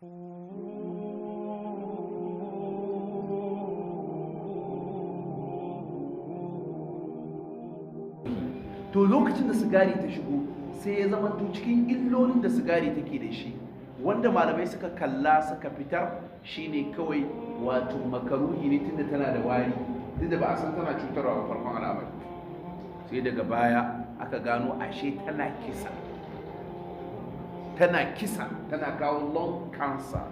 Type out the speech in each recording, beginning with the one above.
to lokacin da sigari ta shigo sai ya zama to cikin illolin da sigari take da shi wanda malamai suka kalla suka fitar shine kawai wato makaruhi ne tunda tana da wari tunda ba a san tana cutarwa ba farkon al'amari sai daga baya aka gano ashe tana kisa tana kawo lung cancer.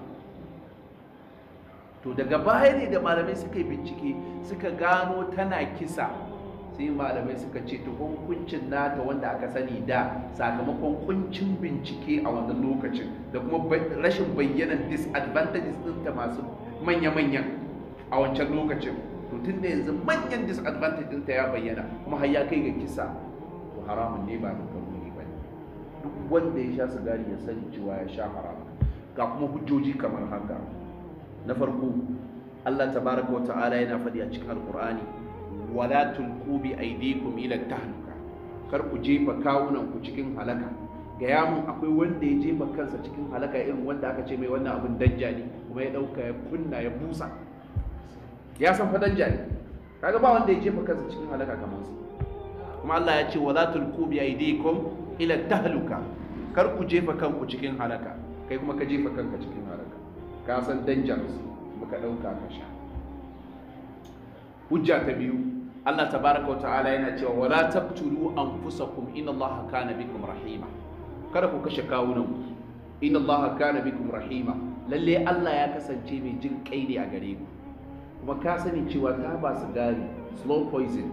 To daga baya ne da malamai suka yi bincike suka gano tana kisa sai malamai suka ce to hukuncin nata wanda aka sani da sakamakon kuncin bincike a wannan lokacin da kuma rashin bayyanan disadvantages ɗinta masu manya-manyan a wancan lokacin, to tun da yanzu manyan disadvantages ɗinta ya bayyana kuma har ya kai ga kisa, to haramun ne ba da karuni ba ne. Duk wanda ya sha sigari ya sani cewa ya sha haramun. Ga kuma hujjoji kamar haka. Na farko, Allah tabaraka wa ta'ala yana faɗi a cikin Alƙur'ani, wala tulqu bi aydikum ila tahluka, kar ku jefa kawunan ku cikin halaka. Gaya mun akwai wanda ya jefa kansa cikin halaka irin wanda aka ce mai wannan abin danja ne kuma ya dauka ya kunna ya busa, ya san fa danja ne, kaga ba wanda ya jefa kansa cikin halaka kamar su. Kuma Allah ya ce wala tulqu bi aydikum ila tahluka, kar ku jefa kanku cikin halaka. Kai kuma ka jefa kanka cikin halaka, ka san dangerous muka dauka ka sha. Hujja ta biyu, Allah tabaraka wa ta'ala yana cewa wala taqtulu anfusakum inna Allaha kana bikum rahima, kada ku kashe kawunan ku, inna Allaha kana bikum rahima, lalle Allah ya kasance mai jin kai ne a gare ku. Kuma ka sani cewa ta ba sigari slow poison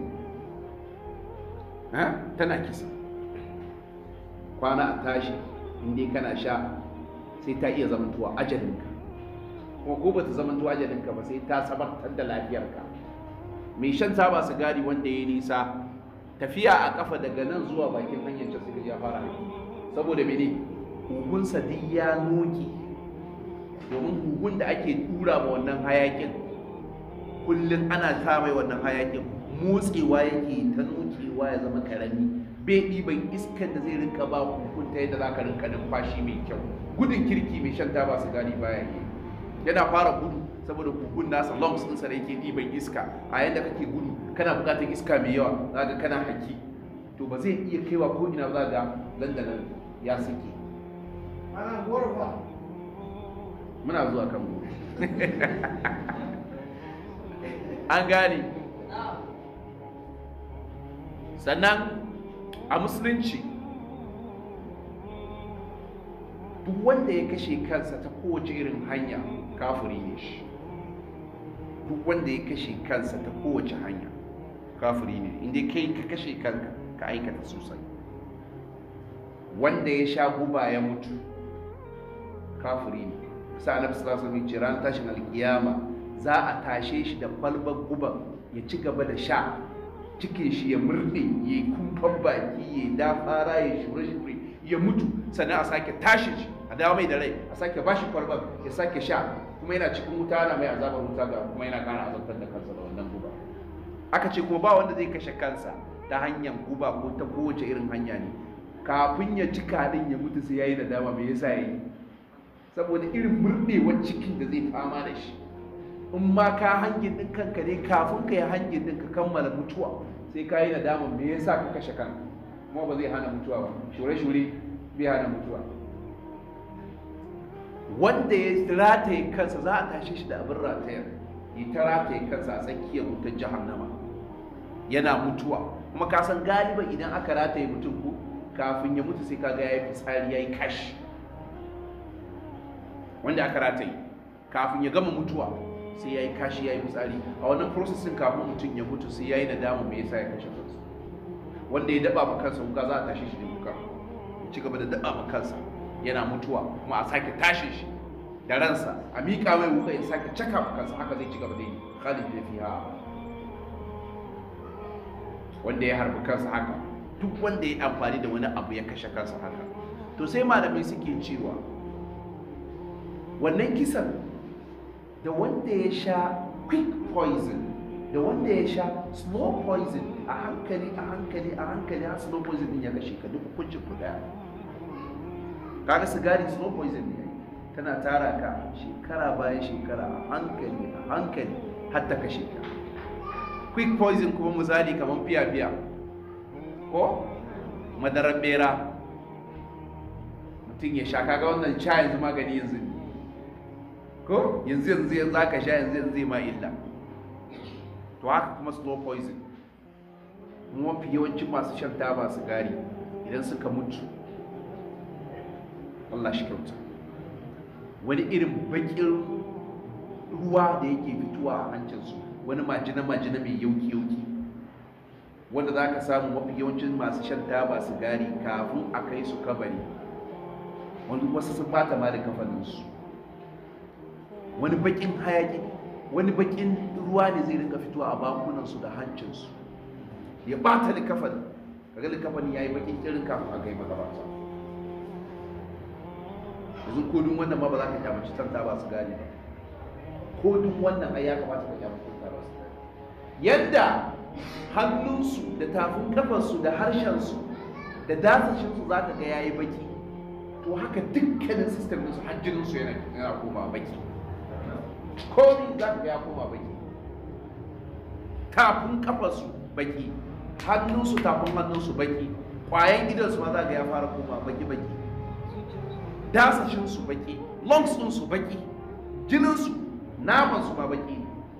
tana kisa, kwana a tashi inda kana sha sai ta iya zamantowa ajalinka, kuma ko ba ta zamantowa ajalinka ba sai ta sabartar da lafiyarka. Mai shan taba sigari wanda ya nisa tafiya a kafa daga nan zuwa bakin hanyar can suka ya fara haki, saboda mene huhunsa duk ya noke, domin huhun da ake tura ma wannan hayakin kullum ana ta mai wannan hayakin motsewa yake ta nokewa ya zama karami, bai ɗiban iskar da zai rinka ba huhun ta yadda za ka rinka numfashi mai kyau. Gudun kirki mai shan taba sigari baya yi, yana fara gudu saboda huhun nasa lungs ɗinsa da yake ɗiban iska, a yadda kake gudu kana buƙatar iska mai yawa za ga kana haki, to ba zai iya kaiwa ko ina za ga dandanan ya sike. Muna zuwa kan mu an gane. Sannan a musulunci duk wanda ya kashe kansa ta kowace irin hanya kafiri ne shi. Duk wanda ya kashe kansa ta kowace hanya kafiri ne, inda kai ka kashe kanka ka aikata sosai. Wanda ya sha guba ya mutu kafiri ne. Sa Annabi sallallahu alaihi wasallam ce ran tashin alkiyama za a tashe shi da kwalbar guban ya ci gaba da sha, cikin shi ya murde, ya yi kumfan baki, ya yi dafara, ya shure-shure, ya mutu, sannan a sake tashi shi a dawo mai da rai, a sake bashi kwalbar ya sake sha, kuma yana cikin wuta ana mai azabar wuta ga kuma yana kana azabtar da kansa da wannan guba. Aka ce kuma ba wanda zai kashe kansa ta hanyar guba ko ta kowace irin hanya ne, kafin ya cika din ya mutu sai yayi nadama me yasa yayi, saboda irin murdewar cikin da zai fama da shi. In ma ka hangin din kanka ne kafin ka yi hangin din ka kammala mutuwa sai ka yi nadama me yasa ka kashe kanka, kuma ba zai hana mutuwa ba, shure-shure bai hana mutuwa. Wanda ya rataye kansa za a tashe shi da abin ratayar, ya ta rataye kansa a tsakiyar wutar jahannama yana mutuwa. Kuma ka san galiba idan aka rataye mutum ko kafin ya mutu sai ka ga ya yi fitsari ya yi kashi. Wanda aka rataye kafin ya gama mutuwa sai ya yi kashi ya yi fitsari, a wannan processin kafin mutum ya mutu sai ya yi nadama me yasa ya kashe kansa. Wanda ya daba ma kansa wuka za a tashe shi da wuka, ya ci gaba da daba ma kansa yana mutuwa, kuma a sake tashe shi da ransa a miƙa mai wuka ya sake caka ma kansa, haka zai ci gaba da yi khalid da fiha. Wanda ya harbi kansa haka, duk wanda ya amfani da wani abu ya kashe kansa haka. To sai malamai suke cewa wannan kisan da wanda ya sha quick poison da wanda ya sha slow poison, a hankali a hankali a hankali har slow poison din ya kashe ka, duk hukuncin ku daya. Kaga sigari slow poison ne, tana tara ka shekara bayan shekara a hankali har ta kashe ka. Quick poison kuma misali kamar fiya ko madarar bera, mutum ya sha, kaga wannan sha yanzu magani yanzu ne ko yanzu za ka sha yanzu ma illa. To haka kuma slow poison, mafi yawancin masu shan taba sigari idan suka mutu, Allah shi kyauta, wani irin bakin ruwa da yake fitowa a hancinsu, wani majina mai yauki wanda za ka samu mafi yawancin masu shan taba sigari kafin a kai su kabari, wani wasu sun bata ma da kafaninsu, wani bakin hayaki, wani bakin ruwa ne zai rinka fitowa a bakunansu da hancinsu ya bata likafani, kaga likafani ya yi bakin kirin kafin a kai magabata. yanzu kodin wannan ma ba za ka kyamaci tanta ba su gane ba, kodin wannan ai ya kamata ka kyamaci tanta ba su gane. Yadda hannunsu da tafin kafarsu da harshensu da dasashinsu za ka ga ya yi baki, to haka dukkanin sistem ɗinsu hajjininsu yana koma baki, komi za ka ga ya koma baki. Tafin kafarsu baki, hannunsu tafin hannunsu baki, ƙwayan idonsu ma za ka ga ya fara koma baki, dasashinsu baki, lungs ɗinsu baki, jininsu, namansu ma baki.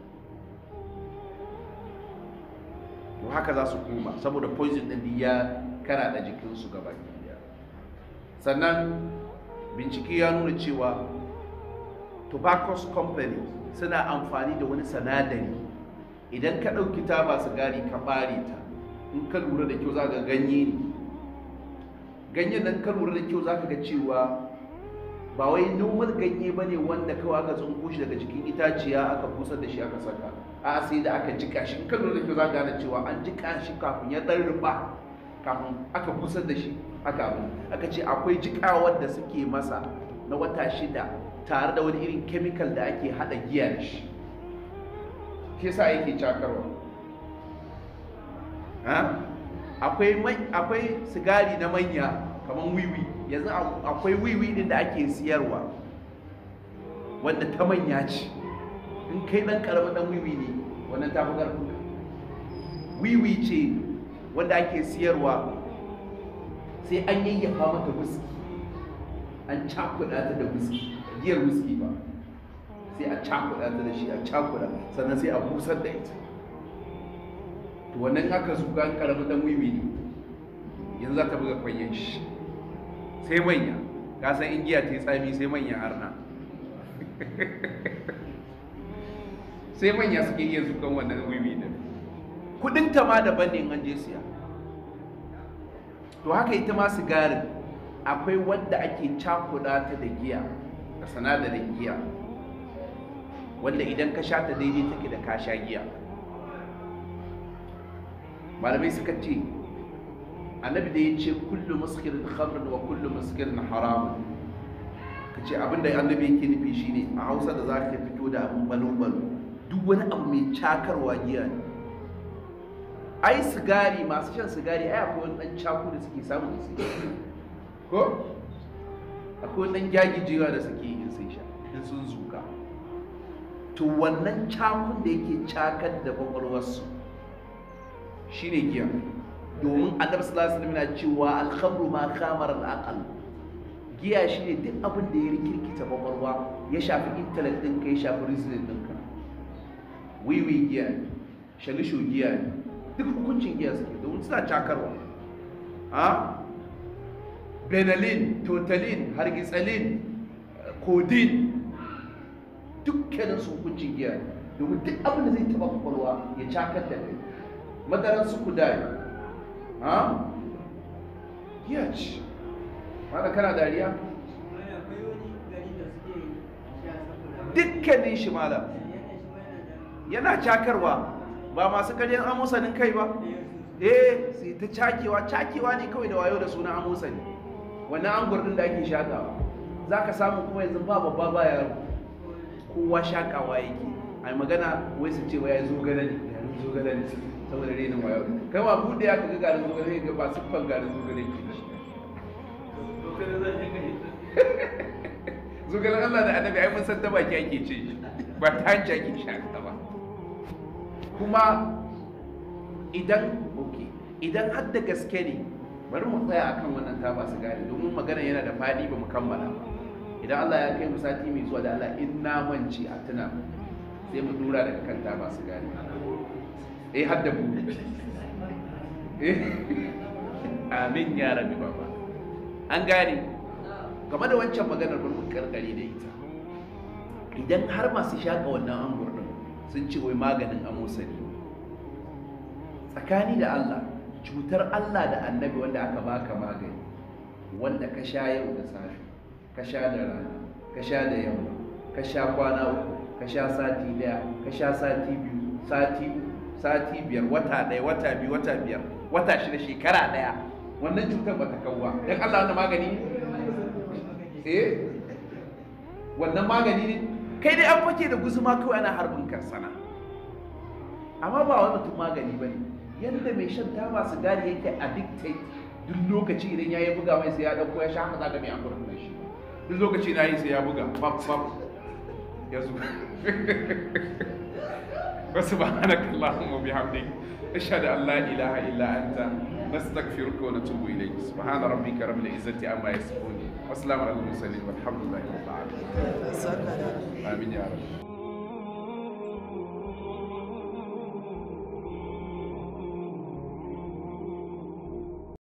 To haka za su koma saboda poison ɗin ya karaɗa jikinsu gaba ɗaya. Sannan bincike ya nuna cewa tobacco company suna amfani da wani sanadari, idan ka ɗauki taba sigari ka ɓare ta, in ka lura da kyau za ka ganye ne, ganyen nan ka lura da kyau za ka ga cewa ba wai normal ganye ba ne wanda kawai aka tsunko shi daga jikin itaciya aka busar da shi aka saka, a sai da aka jika shi. Kan lura da kyau za ka gane cewa an jika shi kafin ya ɗan ruba, kafin aka busar da shi aka ce akwai jikawar da suke masa na wata 6 tare da wani irin chemical da ake hada giya da shi, shi sa yake cakarwa. Akwai sigari na manya kamar wiwi, yanzu akwai wiwi din da ake siyarwa wanda ta manya ce, in kai dan karamin dan wiwi ne wannan ta fi karfin. Wiwi ce wanda ake siyarwa, sai an yayyafa mata whisky, an cakuɗa ta da whisky, giyar whisky ba, sai a cakuɗa ta da shi, a cakuɗa sannan sai a busar da ita. To wannan aka zuga an karamin dan wiwi ne, yanzu za ta buga kwanyen shi, sai manya, ka san in giya ta yi tsami sai manya arna sai manya suke iya zukan wannan wiwi din, kudin ta ma daban ne an je siya. To haka ita ma sigarin akwai wadda ake cakuɗa ta da giya, da sanadarin giya, wanda idan ka sha ta daidai take da ka sha giya. Malamai suka ce annabi da ya ce kullu muskirin khamrin wa kullu muskirin haramun, ka ce abinda annabi yake nufi shine a Hausa da za ka fito da abin balo-balo, duk wani abu mai cakarwa giya ne. Ai sigari, masu shan sigari ai akwai wani dan caku da suke samu da suke ko akwai wani dan gyagijewa da suke in sun sha, in sun zuka. To wannan cakun da yake cakar da kwakwalwarsu shine giya, domin annabi sallallahu alaihi wasallam yana cewa al-khamru ma khamara al-aql, giya shine duk abin da ya rikirkita kwakwalwa, ya shafi intellect ɗinka, ya shafi reasoning ɗinka. Wiwi giya ne, shalisho giya ne, duk hukuncin giya suke domin suna cakarwa. Benalin, totalin, hargitsalin, codeine, dukkanin su hukuncin giya ne, domin duk abin da zai taɓa kwakwalwa ya cakar da kai. Madaran su kudari, giya ce. Wanda kana dariya? Dukkanin shi malam yana cakarwa, ba masu karyan amusanin kai ba, sai ta cakewa ne kawai da wayo da sunan amusani, wannan an gurdin da ake shakawa. Za ka samu kuma yanzu ba babba ba yaro, kowa shakawa yake. Ai magana wai su ce wa ya zo gane ne saboda renin wayo, kai ma bude ya kaga garin zo gane ga ba siffan garin zo gane ke shi zogalen Allah da annabi ai mun san ta baki ake ce ba ta hanci ake shaka ba. Kuma idan har da gaske ne, bari mu tsaya akan wannan taba sigari domin magana yana da faɗi ba mu kammala ba. Idan Allah ya kai mu sati mai zuwa da Allah in na manci a tuna sai mu dura daga kan taba sigari. Har da mu amin ya rabi baba. An gane game da wancan maganar bari mu karkare da ita. Idan har masu shaka wannan ambur din sun ce wai maganin amosani, tsakani da Allah, cutar Allah da annabi wanda aka baka magani, wanda ka sha yau da safe, ka sha da rana, ka sha da yamma, ka sha kwana uku, ka sha sati daya, ka sha sati biyu, sati biyar, wata daya, wata biyu, wata biyar, wata shida, shekara daya, wannan cutar bata kawwa. Dan Allah wannan magani ne? Wannan magani ne? Kai dai an fake da guzuma kawai ana harbin karsana. Amma ba wani mutum magani bane. Yadda mai shan taba sigari yake addicted, duk lokaci idan ya yi buga mai sai ya dauko ya sha, haka zaka mai amfani da shi. Duk lokaci na yi sai ya buga pap ya zuba. Wasu subhanakallahumma wa bihamdik ashhadu an la ilaha illa anta nastaghfiruka wa natubu ilayk. Subhana rabbika rabbil izzati amma yasifun wa salamun alal mursalin walhamdulillahi rabbil alamin. Amin ya rabbi.